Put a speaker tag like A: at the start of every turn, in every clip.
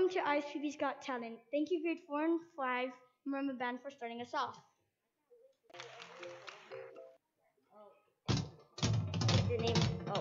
A: Welcome to ICB's Got Talent. Thank you, grade 4 and 5 Marimba Band, for starting us off.
B: The name. Oh.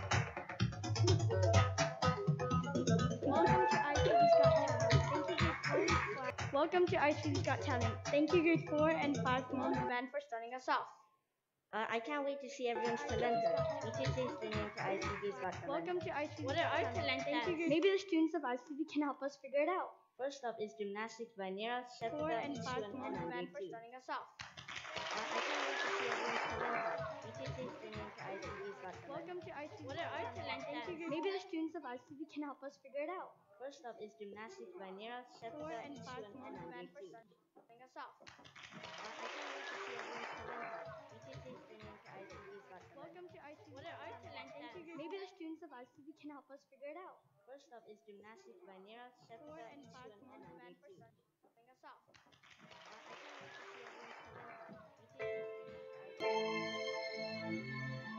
A: Welcome to ICB's Got Talent. Thank you, grade 4 and 5 Marimba Band, for starting us off.
B: I can't wait to see everyone's talent. Each is the name to ICB's Got Talent.
A: Welcome to ICB's
C: What are
A: Got
C: our
A: Talent.
C: talent
A: Thank you. Maybe the students of ICB can help us figure it out.
B: First up is gymnastics by Nira,
A: 4
B: Shepta,
A: and 5
B: Isu, and
A: Marimba Band, for
B: Grade 2.
A: starting us off.
B: I can't wait to see everyone's talent. Each is the name to ICB's Got Talent.
A: Welcome to ICB.
C: What are our talent?
A: Thank you. Maybe the students of ICB can help us figure it out.
B: First up is gymnastics by Nira,
A: 4
B: Shepta,
A: and
B: Isu,
A: 5
B: and
A: Marimba Band,
B: Grade
A: for
B: 2.
A: starting us off.
B: I can't wait to see everyone's talent. Each is the name to ICB's Got Talent.
A: Welcome to ICB.
C: What are our talent?
A: Thank you. Maybe the students of ICB can help us figure it out.
B: First up is gymnastics by Nira,
A: 4
B: Shepta,
A: and
B: Isu,
A: 5
B: and
A: Marimba Band,
B: Grade
A: for
B: 2.
A: starting us off.
B: I can't wait to see everyone's talent. Each is the name to ICB's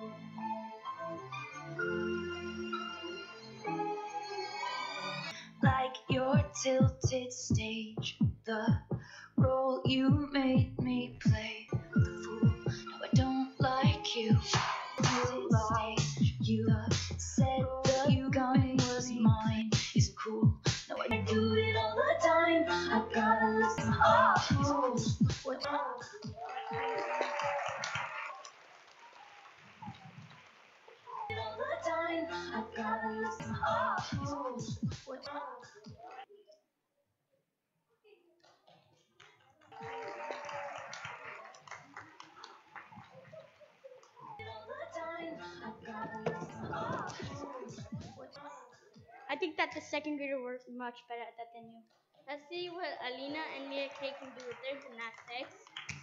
D: like your tilted stage, the role you made me play. The fool, no, I don't like you. You said the gun was mine. Isn't cool. No, I do it all the time. I gotta listen up. What? All the time. I gotta listen up. What?
A: I think that the second grader works much better at that than you.
C: Let's see what Alina and Mia K can do with their gymnastics.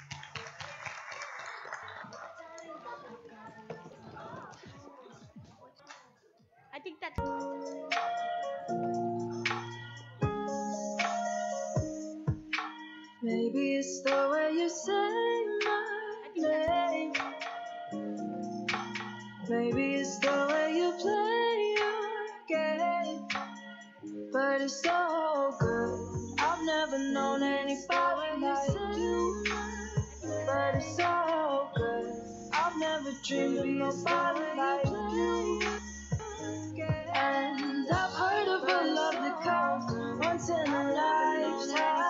A: I think that.
D: Maybe it's the way you say my name. Maybe it's the way you play your game. But it's so good. I've never known anybody like you. But it's so good. I've never dreamed of nobody like you. And I've heard of a love that comes once in a lifetime.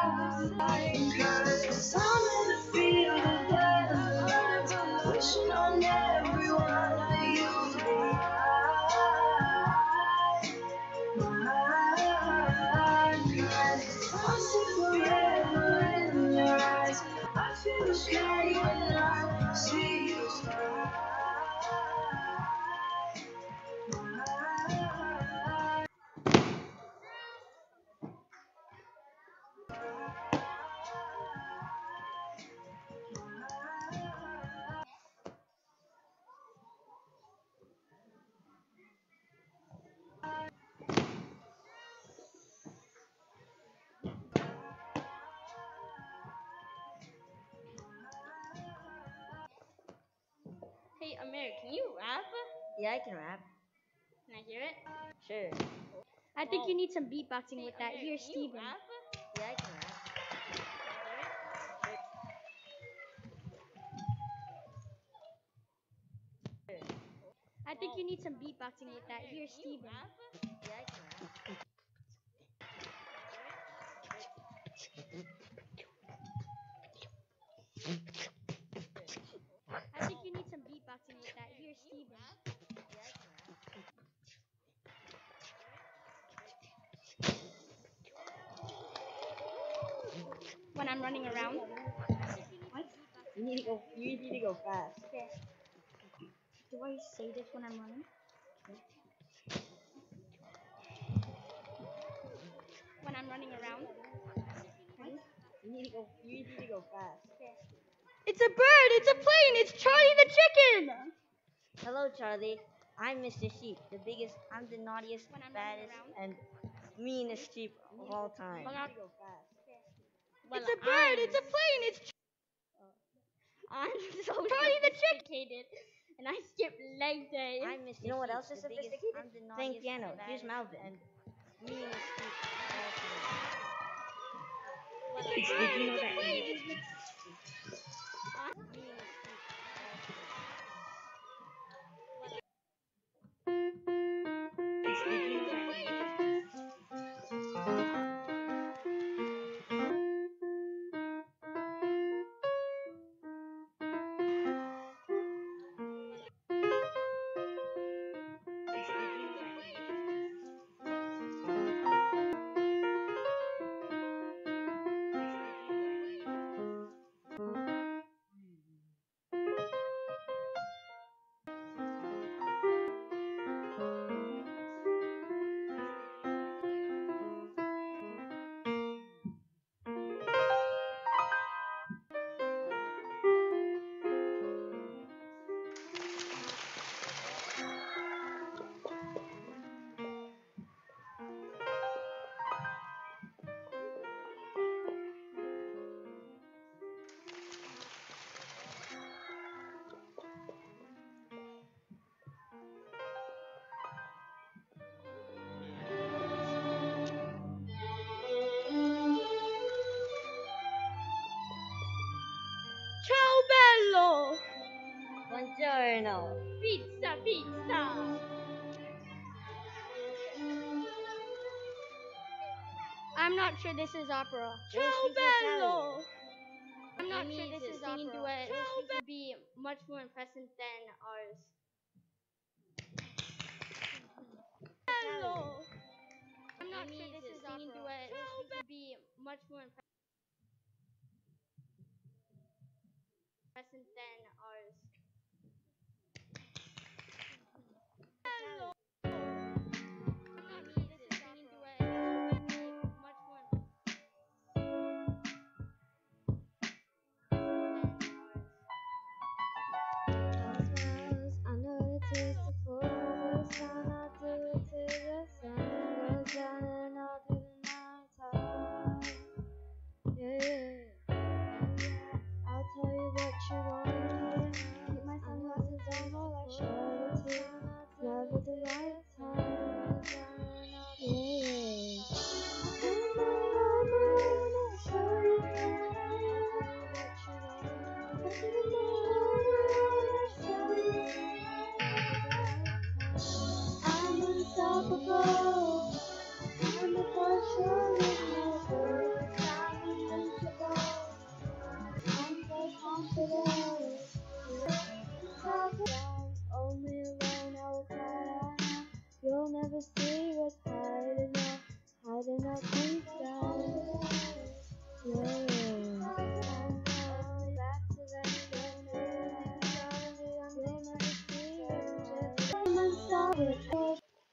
D: 'Cause I'm in the field of death, wishing on everyone that you'd be mine. I see forever in your eyes. I feel the sky when I see you smile.
C: Hey, Amir, can you rap?
B: Yeah, I can rap.
C: Can I hear it?
B: Sure.
A: I think you need some beatboxing
C: Hey,
A: with that.
C: Amir,
A: Here's
C: can you
A: Steven.
C: rap?
B: Yeah, I can rap.
A: I think you need some beatboxing with that. Here's
C: Can you
A: Steven.
C: rap?
B: Yeah, I can rap.
A: I think you need some beatboxing with that. Here's Steven.
B: Yeah, I can rap.
A: When I'm running around. What?
B: You need to go fast.
A: Okay. Do I say this when I'm running? When I'm running around. Ready?
B: You need to go fast.
A: Okay. It's a bird! It's a plane! It's Charlie the chicken!
B: Hello, Charlie. I'm Mr. Sheep, I'm the naughtiest,
A: When I'm running
B: baddest,
A: around.
B: and meanest sheep of all time.
C: Well,
A: It's a bird! It's a plane! It's
C: I'm so sophisticated, and I skip leg day.
B: I'm Mr. You know what else is sophisticated? Playing piano. Here's Malvin. And meanest sheep. Did you know that?
C: Ciao bello!
B: Buongiorno.
C: Pizza, pizza!
A: I'm not sure this is opera.
C: Ciao bello!
A: I'm not
C: That
A: sure
C: means
A: this
C: the
A: is
C: singing
A: opera.
C: duet would be much more impressive than ours. Hello!
A: I'm not
C: That
A: sure
C: means
A: this
C: the
A: is
C: singing
A: opera.
C: duet would be much more impressive than ours. Hello!
A: I'm not
C: That
A: sure
C: means
A: this
C: the
A: is
C: singing
A: opera.
C: duet would be much more
B: Smiles, I know the taste of full this time I do it till the sun goes down and all through the night time. Yeah. I'll tell you what you want. Keep my sunglasses on while I show it to you. Love at the right time. Yeah. Come on over and I'll show you. I'll tell you what you want. Come on over and I'll show you. I'm unstoppable. I'm the portion of my world. I'm invincible. I'm so confident. Only alone I will cry out. You'll never see what's hiding up deep down. Yeah. Back to that you'll never see what's I'm unstoppable.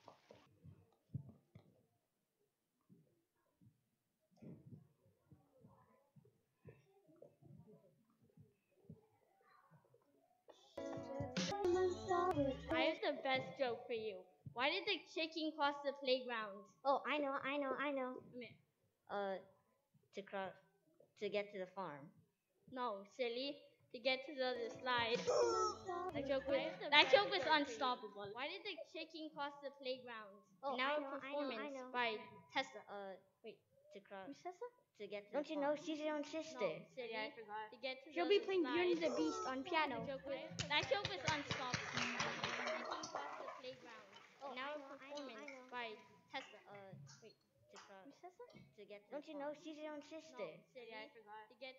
B: I'm unstoppable.
C: I have the best joke for you. Why did the chicken cross the playground?
B: Oh, I know.
C: I mean,
B: To get to the farm.
C: no, silly. To get to the other slide. That joke was unstoppable. Why did the chicken cross the playground?
B: Oh,
C: In our
B: I know.
C: performance by Tessa. Wait,
B: To cross.
C: who's Tessa?
B: To get to
E: Don't
B: the
E: you
B: farm.
E: know she's your own
C: No,
E: sister?
C: silly. I forgot. To get to
A: She'll
C: the
A: be
C: other
A: playing Beauty
C: slide.
A: and the Beast on piano.
C: That joke was unstoppable. Chicken cross the playground.
B: Oh,
C: In our
B: I know.
C: performance by Tessa.
B: Wait. To cross.
C: Who's Tessa?
B: To get to
E: Don't
B: the
E: you
B: farm.
E: know she's your own
C: No,
E: sister?
C: silly. I forgot. To get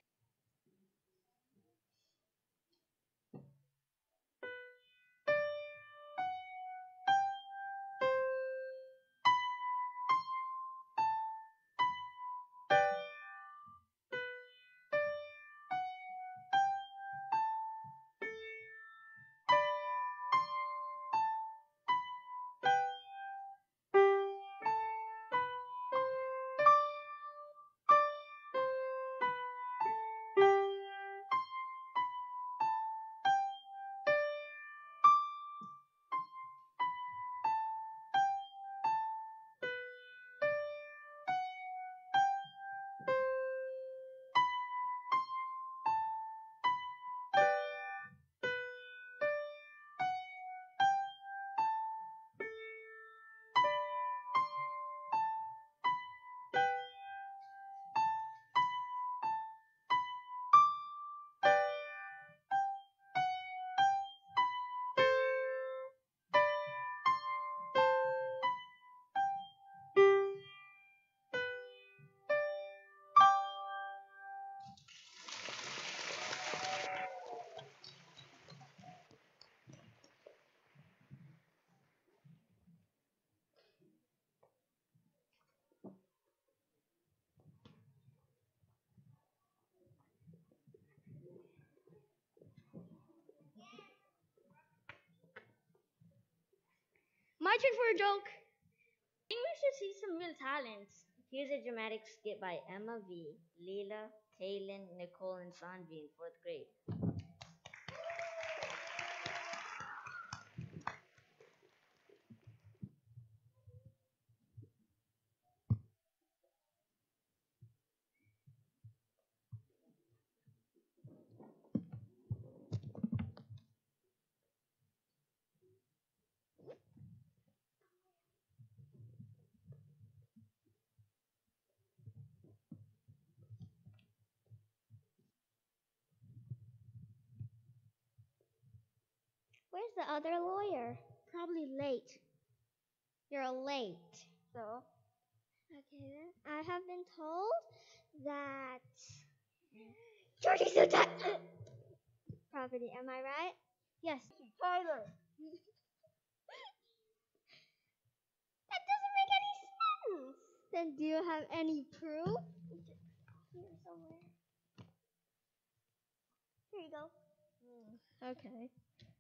A: action for a joke.
C: I think we should see some real talents.
E: Here's a dramatic skit by Emma V, Leela, Kaylin, Nicole, and Sanvi in 4th grade.
B: Where's the other lawyer?
A: Probably late.
B: You're late.
A: So,
B: Okay then. I have been told that
A: Georgie Sutat.
B: property. Am I right? Yes.
A: Tyler.
B: That doesn't make any sense. Then do you have any proof? Here somewhere. Here you go. Okay.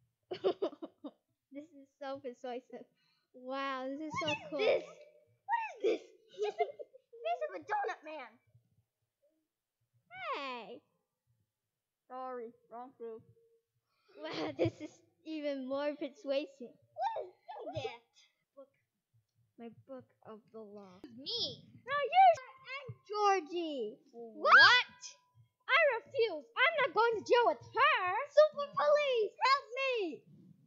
B: This is so persuasive. Wow, this is so cool.
A: This. What is this? Just a face of a donut man.
B: Hey.
A: Sorry, wrong proof.
B: Wow, this is even more persuasive.
A: What is that?
B: My book of the law.
A: Me.
B: No, you and Georgie.
A: What?
B: I refuse. I'm not going to jail with her. Super police, help me.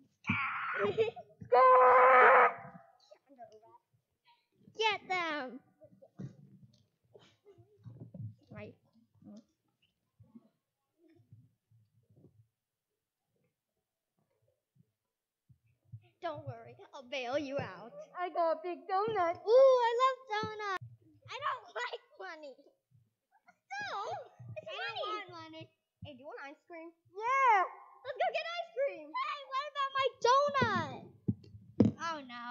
B: Get them. Right. Don't worry, I'll bail you out.
A: I got a big donut.
B: Ooh, I love donuts. I don't like money. Still, it's
A: I
B: money.
A: don't want money. Hey, do you want ice cream?
B: Yeah.
A: Let's go get ice cream.
B: Hey, what about my donut?
A: Oh no.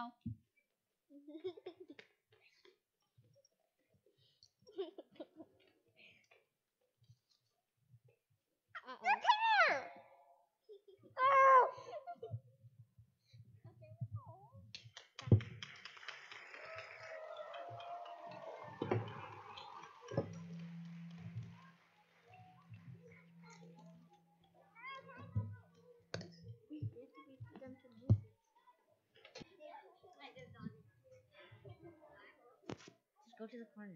B: Uh-oh.
A: Here. Oh.
E: Just go to the corner.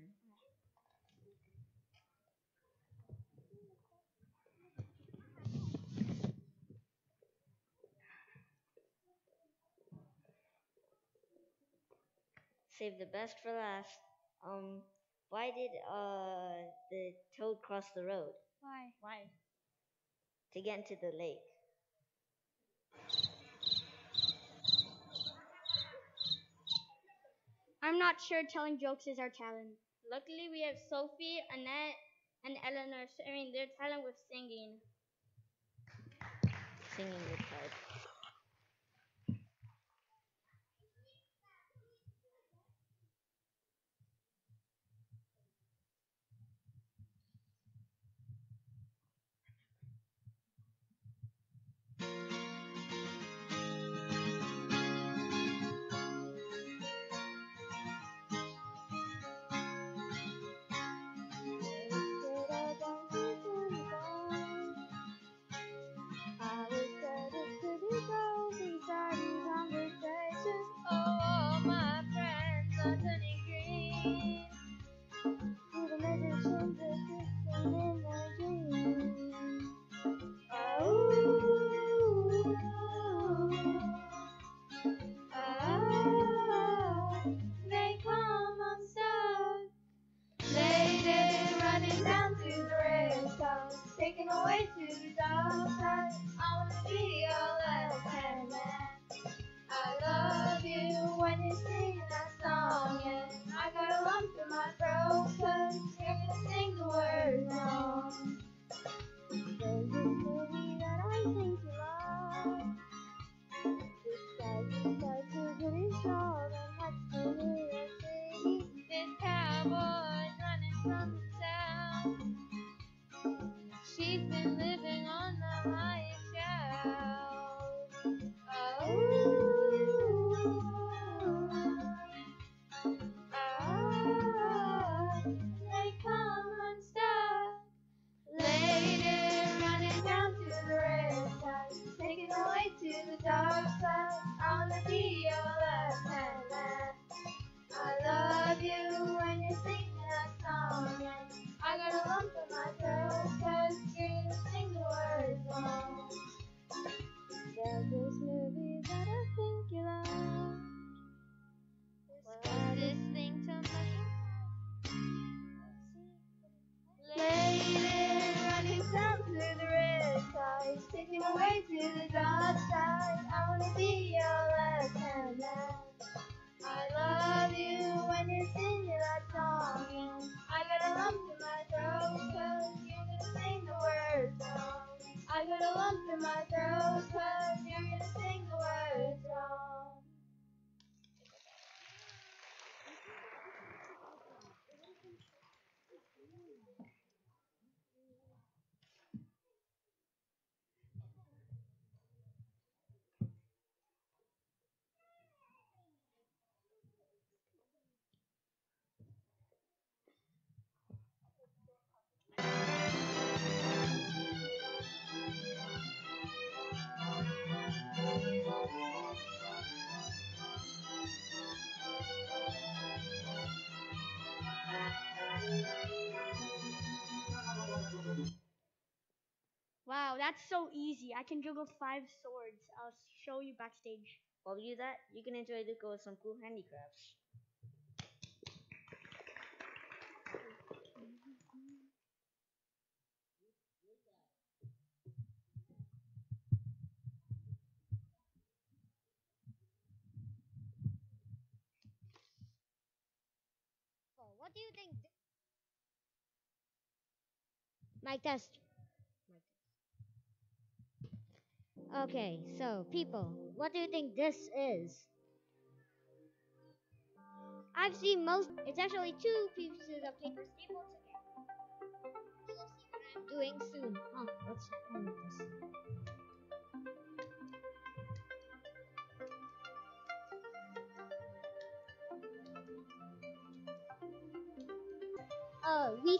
E: Save the best for last. Why did the toad cross the road?
C: Why?
E: To get into the lake.
A: I'm not sure telling jokes is our talent.
C: Luckily, we have Sophie, Annette, and Eleanor sharing their talent with singing.
E: Singing with pride.
B: Oh, my friends are turning green. Through the magicians of system in my dreams. They come unstuck. Lady running down to the rest house, taken away to the dark side. I wanna be your left-hand man. I love you when you sing that song, and I got a lump in my throat 'cause you're gonna sing the words wrong. There's this movie that I think you love. This guy's such a pretty strong, and that's the New York City. This cowboy's running from the town. She's been living on the highest shelf. Oh, away to the dark side. I wanna be your left-hand man. I love you when you sing that song. I got a lump in my throat 'cause you're gonna sing the words wrong. I got a lump in my throat 'cause you're gonna sing the words wrong.
A: Wow, that's so easy. I can juggle 5 swords. I'll show you backstage.
E: While you do that, you can enjoy the go with some cool handicrafts.
B: What do you think? Mic test. Okay, so people, what do you think this is? I've seen most. It's actually 2 pieces of paper stapled together. You'll see what I'm doing soon. What's happening with this? We.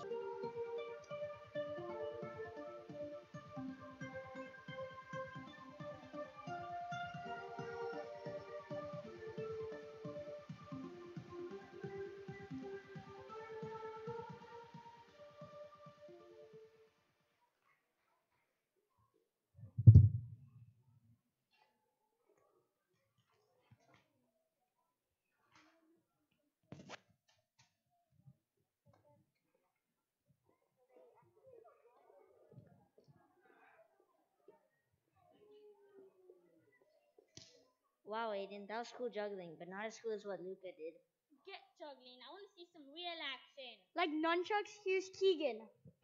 E: Wow, Aiden, that was cool juggling, but not as cool as what Luca did.
C: Get juggling. I want to see some real action.
A: Like nunchucks, here's Keegan.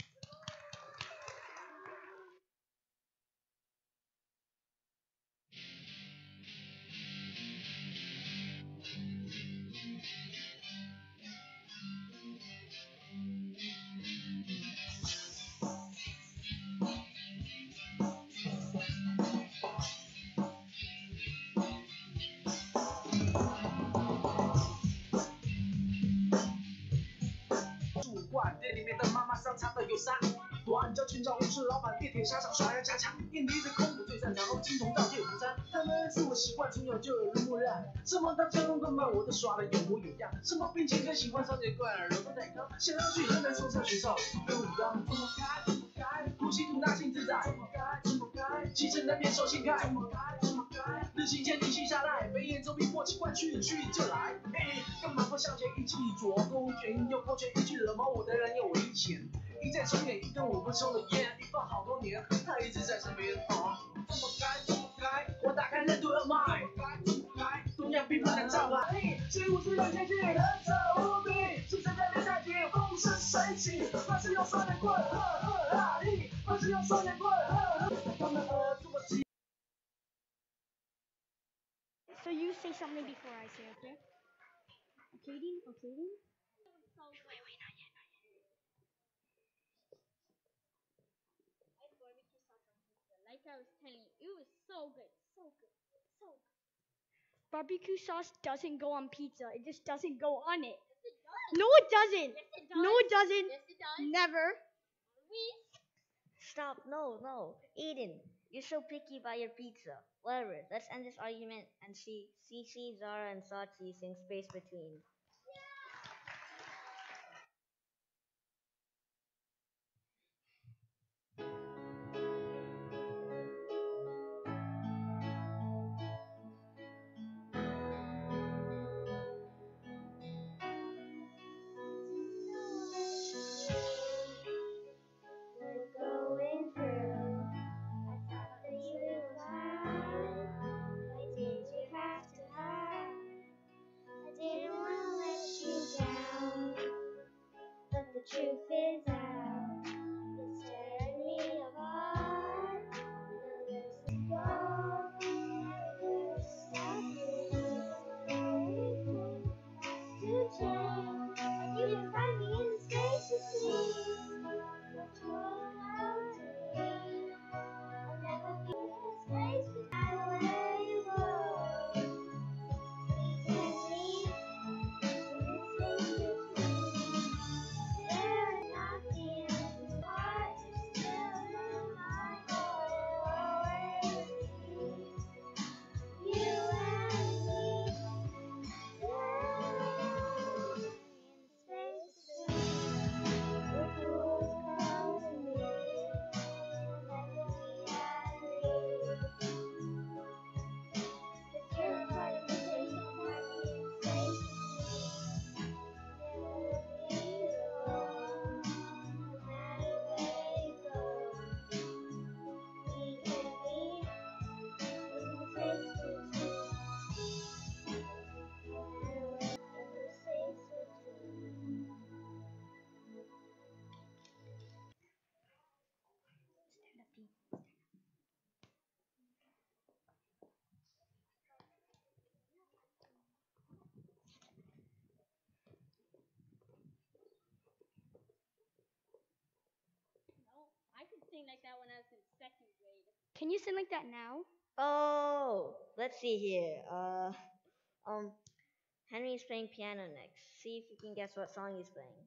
D: 短叫寻找无视老板，地铁沙场刷牙加强，印尼的空谷最擅长，金铜造界午餐。他们是我习惯，从小就耳濡目染。什么大江棍棒我都刷的有模有样。什么冰淇淋喜欢烧结怪，柔都带刚。想要去河南说唱学校，跟武当。怎么改？怎么改？呼吸吐纳心自在。怎么改？怎么改？骑乘难免受心改。怎么改？怎么改？日行千里心下来，飞檐走壁默契惯去就来。干嘛不向前一起左勾拳右勾拳，一句惹毛我的人有危险。一再重演一根5分钟的烟，一放好多年，他一直在身边。怎么改？怎么改？我打开任督二脉。怎么改？怎么改？东亚并不能造反。习武之人前进，人者无比，新生代别赛季，风生水起。那是用双截棍，呵呵哈力，那是用双截棍，呵呵。他们这么急。
A: So you say something before I say, okay? Okay, Dean? Okay, Dean? Wait, not yet, not yet.
C: Like I was telling you, it was so good, so good, so good.
A: Barbecue sauce doesn't go on pizza. It just doesn't go on it.
C: Yes, it does.
A: No, it doesn't.
C: Yes, it does.
A: No, it doesn't.
C: Yes, it does.
A: Never.
C: We
E: Stop, no. Aiden, you're so picky about your pizza. Whatever, let's end this argument and see Zara and Sachi sing Space Between.
B: We're going through. I thought that you roof is out. It's tearing me apart. Let's go. To change, and you can find me in the space between. What you allow to me, I'll never be in the space between. Where you go, please let me in the space between. There is nothing apart, still in my heart. Always you and me.
C: No, I could sing like that when I was in second grade.
A: Can you sing like that now?
E: Oh, let's see here. Henry's playing piano next. See if you can guess what song he's playing.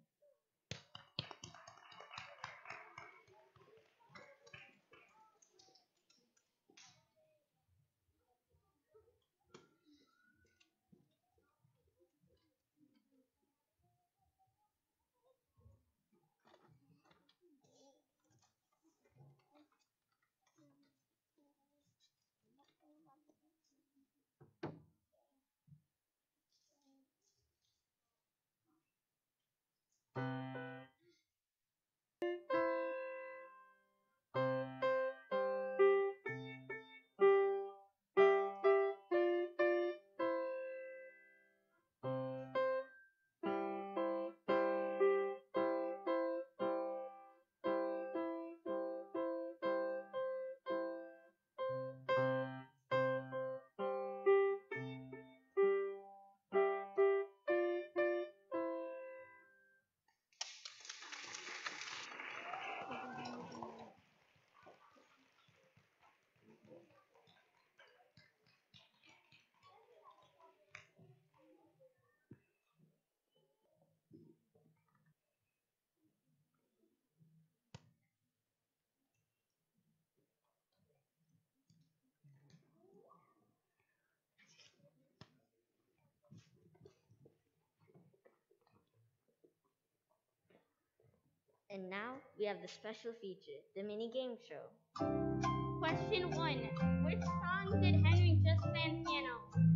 E: And now we have the special feature, the mini game show.
C: Question 1. Which song did Henry just play on piano?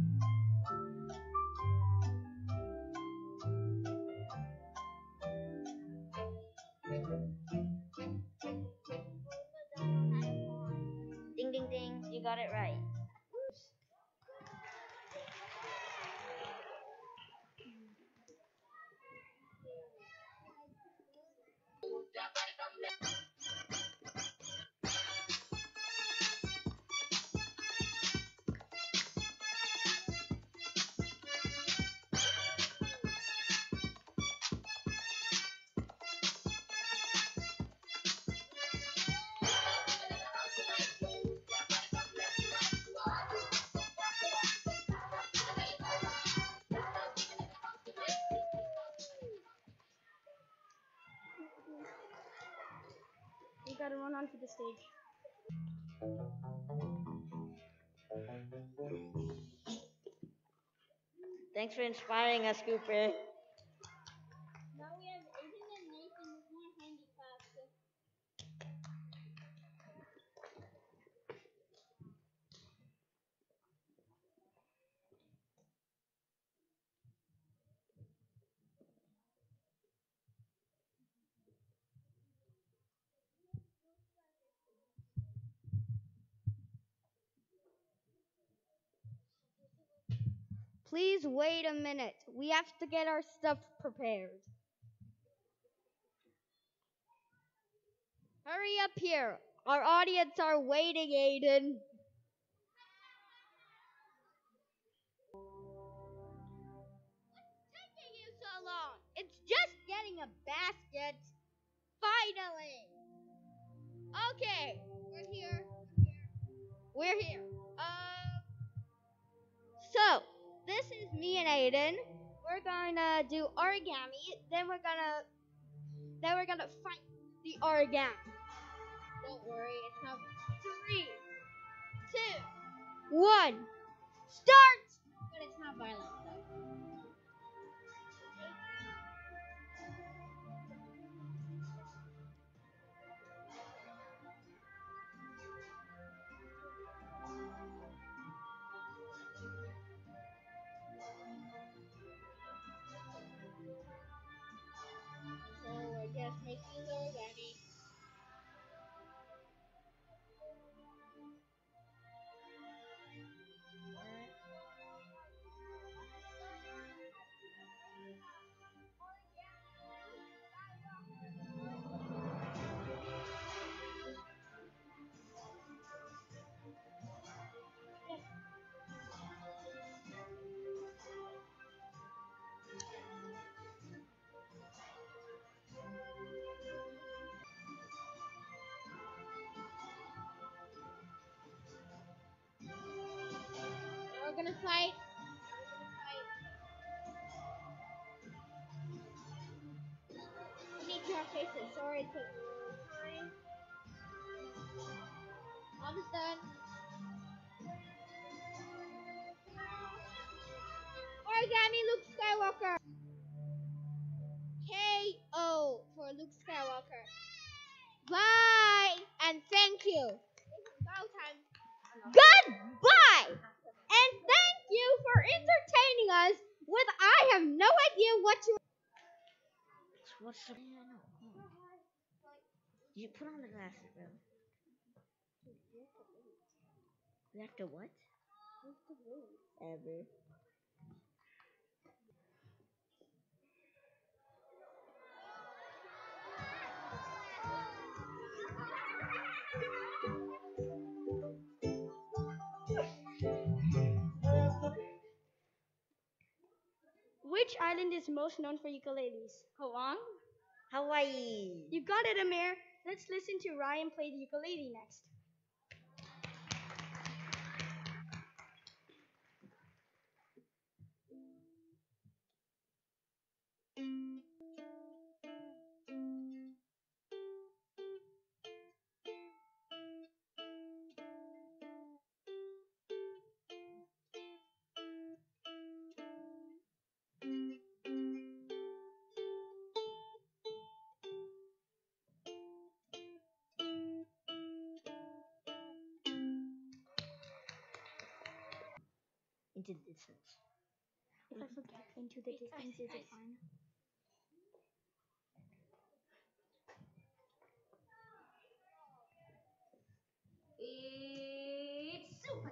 E: Ding ding ding, you got it right.
A: You gotta run onto the stage.
E: Thanks for inspiring us, Cooper.
C: Now we have Aiden and Nathan with more handicaps.
A: Please wait a minute. We have to get our stuff prepared.
C: Hurry up here. Our audience are waiting, Aiden. What's taking you so long? It's just getting a basket. Finally. Okay, we're here. We're here. So this is me and Aiden. We're gonna do origami. Then we're gonna fight the origami. Don't worry, it's not 3, 2, 1. Start! But it's not violent though. So we're just making the origami. We're gonna fight. We need to have patience. Sorry, it took a little time. Almost done. Origami Luke Skywalker. KO for Luke Skywalker. Bye and thank you. Bow time. Goodbye and thank you for entertaining us with I have no idea what you.
E: What's the piano? You put on the glasses, bro. We have to what? Ever.
A: Which island is most known for ukuleles?
C: Hawaii.
E: Hawaii.
A: You got it, Amir. Let's listen to Ryan play the ukulele next.
E: Into the distance.
A: If I forget into the distance, is it fine?
F: It's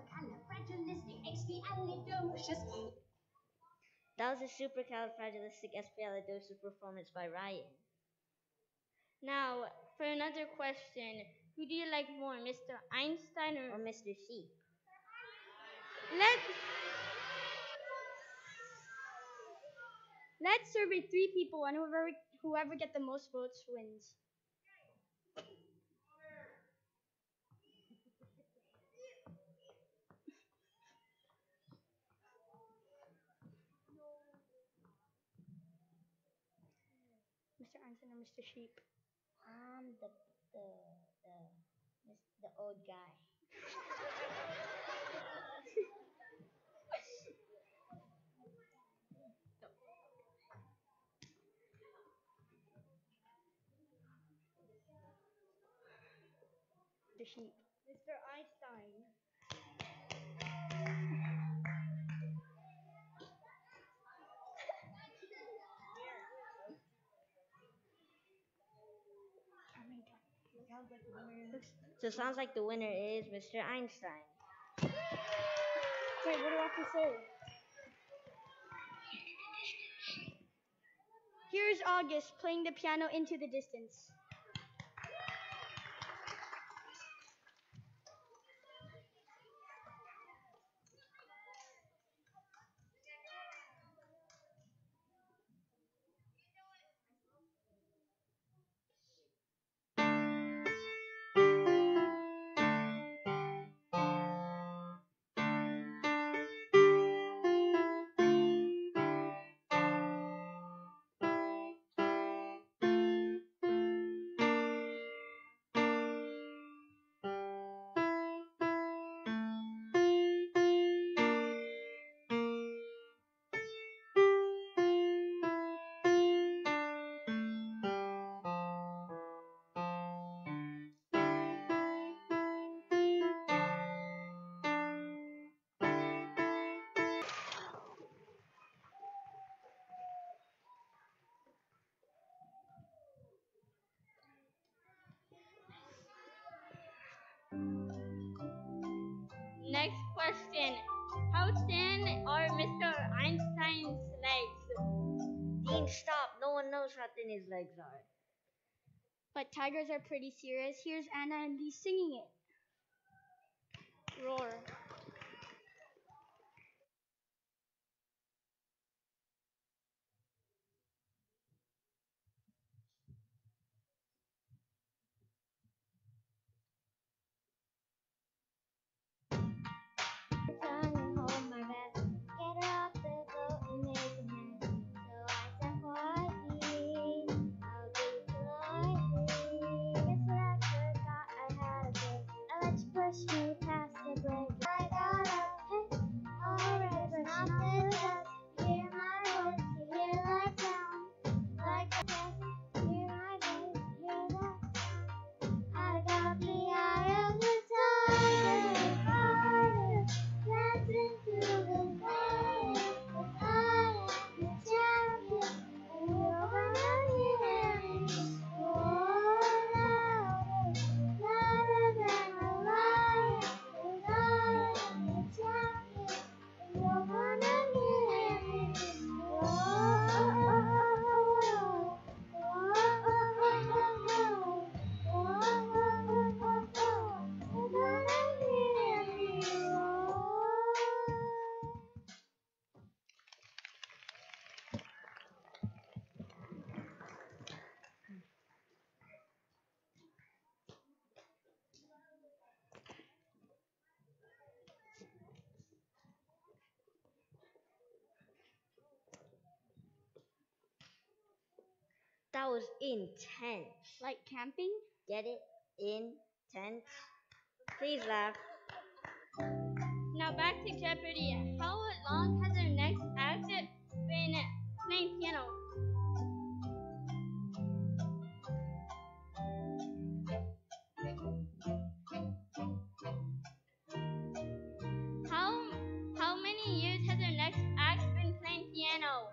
F: supercalifragilisticexpialidocious.
E: That was a supercalifragilisticexpialidocious performance by Ryan.
C: Now, for another question, who do you like more, Mr. Einstein
E: Or
C: or
E: Mr. Sheep.
A: Let's survey 3 people, and whoever get the most votes wins. Mr. Einstein or Mr. Sheep?
E: The old guy.
A: The sheep.
C: Mr. Einstein?
E: So it sounds like the winner is Mr. Einstein.
A: Wait, what do I have to say? Here's August playing the piano into the distance.
E: knows how thin his legs are.
A: But tigers are pretty serious. Here's Anna and Lee singing it. Roar.
B: Trying to hold my breath, get her off the boat and make a mess. So I said quietly, I'll be politely. Guess what I forgot I had a break. I let you push me past the break. I got up, hey, alright, but not the dust. Hear my voice, hear that sound, like a test. Hear my voice, hear that sound. I got the eye of the tiger, fighter, dancing through the fire. 'Cause I am the champion, and you're gonna hear me roar louder, louder than a lion. 'Cause I am the champion, and you're gonna hear me
E: That was intense.
A: Like camping?
E: Get it? Intense. Please laugh.
C: Now back to Jeopardy. How long has our next act been playing piano? How many years has our next act been playing piano?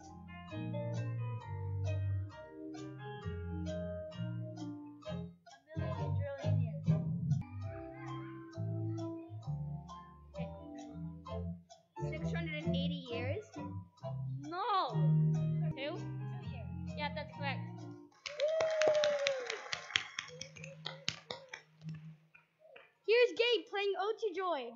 E: A million trillion years.
C: 680 years? No. 2? 2 years. Yeah, that's correct.
A: Here's Gabe playing Ode to Joy.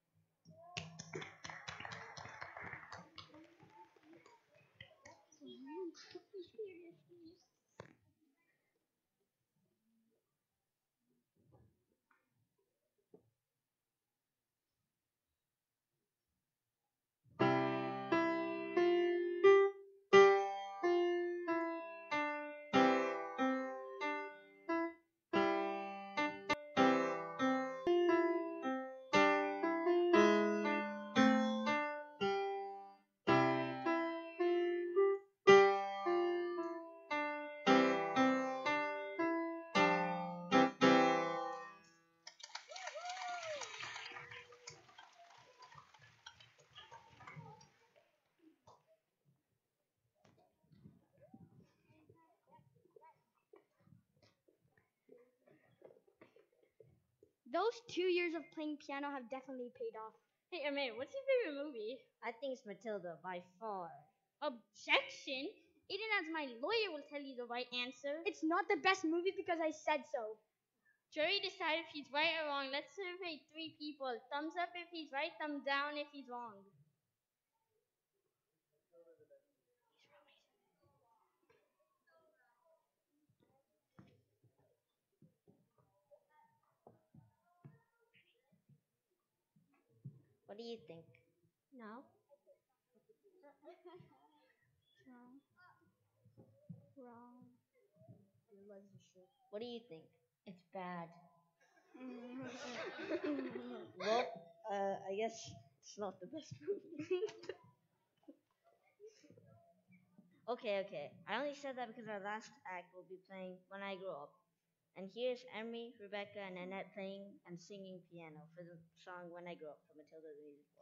A: Those 2 years of playing piano have definitely paid off.
C: Hey, Amir, what's your favorite movie?
E: I think it's Matilda by far.
C: Objection? Eden, as my lawyer, will tell you the right answer.
A: It's not the best movie because I said so.
C: Jury decide if he's right or wrong. Let's survey 3 people. Thumbs up if he's right, thumbs down if he's wrong.
E: What do you think?
A: No. Wrong. Wrong.
E: What do you think?
B: It's bad.
E: Well, I guess it's not the best movie. Okay. I only said that because our last act will be playing When I Grow Up. And here's Emery, Rebecca, and Annette playing and singing piano for the song When I Grow Up from Matilda the Musical.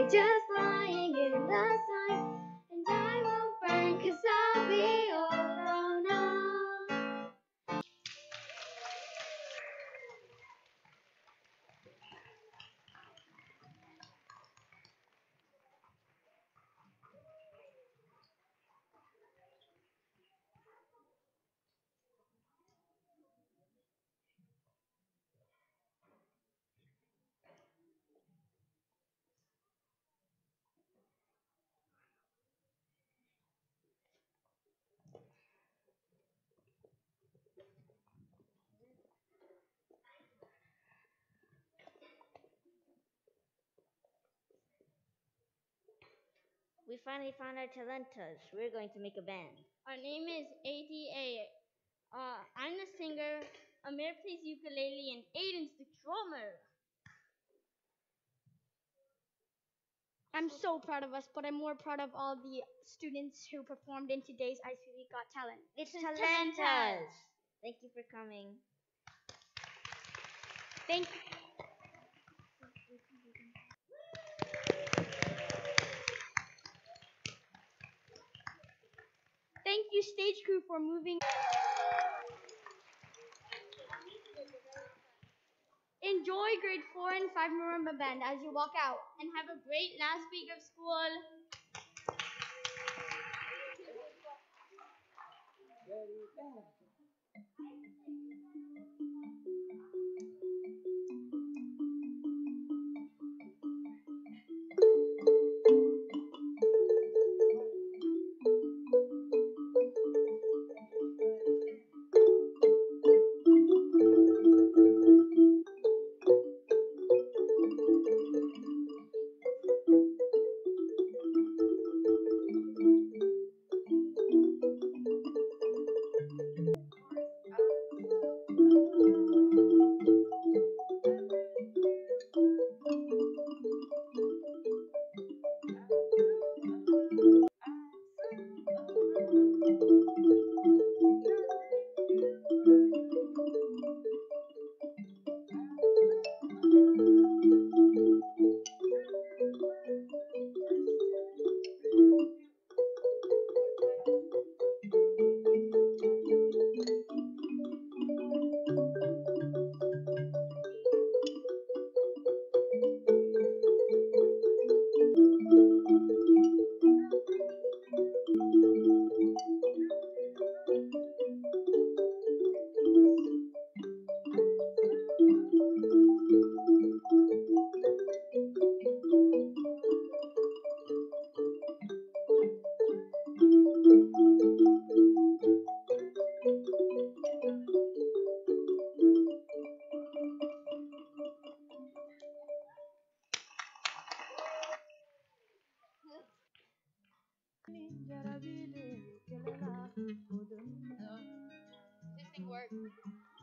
B: just lying in the sun. And I won't burn 'cause I'll be all alone now.
E: We finally found our talentas. We're going to make a band.
C: Our name is ATA. I'm the singer. Amir plays ukulele, and Aiden's the drummer.
A: I'm so proud of us, but I'm more proud of all the students who performed in today's ICV Got Talent.
E: It's
C: is
E: talentas.
C: Talentas.
E: Thank you for coming.
A: Thank Thank you, stage crew, for moving. Enjoy grade 4 and 5 marimba band as you walk out.
C: And have a great last week of school. This thing works.